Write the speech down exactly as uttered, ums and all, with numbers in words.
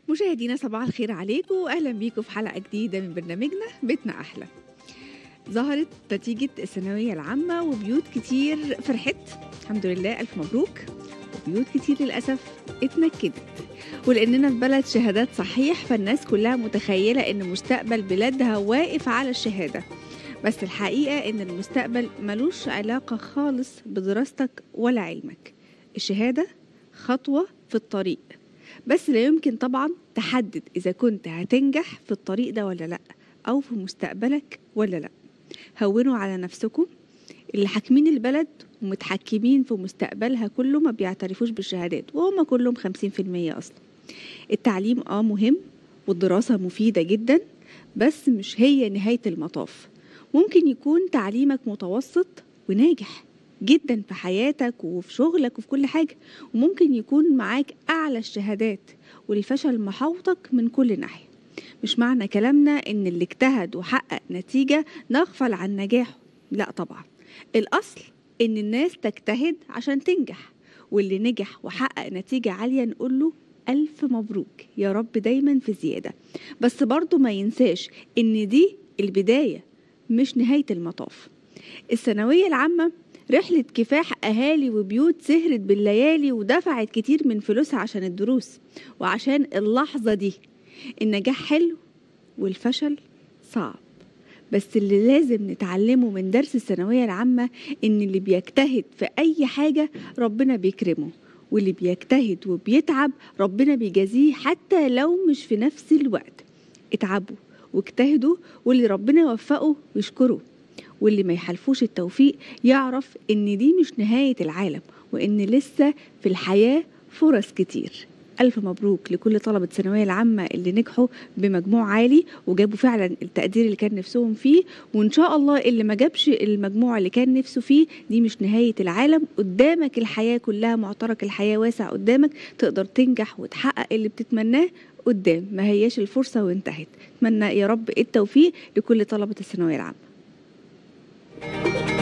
مشاهدينا صباح الخير عليكم واهلا بيكم في حلقه جديده من برنامجنا بيتنا احلى. ظهرت نتيجه الثانويه العامه وبيوت كتير فرحت الحمد لله الف مبروك، وبيوت كتير للاسف اتنكدت. ولاننا في بلد شهادات صحيح فالناس كلها متخيله ان مستقبل بلادها واقف على الشهاده، بس الحقيقه ان المستقبل ملوش علاقه خالص بدراستك ولا علمك. الشهاده خطوه في الطريق، بس لا يمكن طبعا تحدد إذا كنت هتنجح في الطريق ده ولا لأ، أو في مستقبلك ولا لأ. هونوا على نفسكم، اللي حاكمين البلد ومتحكمين في مستقبلها كله ما بيعترفوش بالشهادات، وهم كلهم خمسين في المية أصلا. التعليم آه مهم والدراسة مفيدة جدا، بس مش هي نهاية المطاف. ممكن يكون تعليمك متوسط وناجح جدا في حياتك وفي شغلك وفي كل حاجة، وممكن يكون معاك أعلى الشهادات والفشل محاوطك من كل ناحية. مش معنى كلامنا إن اللي اجتهد وحقق نتيجة نغفل عن نجاحه، لا طبعا. الأصل إن الناس تجتهد عشان تنجح، واللي نجح وحقق نتيجة عالية نقول له ألف مبروك يا رب دايما في زيادة. بس برضو ما ينساش إن دي البداية مش نهاية المطاف. الثانوية العامة رحلة كفاح أهالي وبيوت سهرت بالليالي ودفعت كتير من فلوسها عشان الدروس وعشان اللحظة دي. النجاح حلو والفشل صعب، بس اللي لازم نتعلمه من درس الثانوية العامة إن اللي بيجتهد في أي حاجة ربنا بيكرمه، واللي بيجتهد وبيتعب ربنا بيجازيه حتى لو مش في نفس الوقت. اتعبوا واجتهدوا، واللي ربنا يوفقه يشكره، واللي ما يحلفوش التوفيق يعرف ان دي مش نهاية العالم، وان لسه في الحياة فرص كتير. ألف مبروك لكل طلبة الثانوية العامة اللي نجحوا بمجموع عالي وجابوا فعلا التقدير اللي كان نفسهم فيه، وإن شاء الله اللي ما جابش المجموع اللي كان نفسه فيه دي مش نهاية العالم. قدامك الحياة كلها، معترك الحياة واسع قدامك، تقدر تنجح وتحقق اللي بتتمناه قدام، ما هياش الفرصة وانتهت. أتمنى يا رب التوفيق لكل طلبة الثانوية العامة.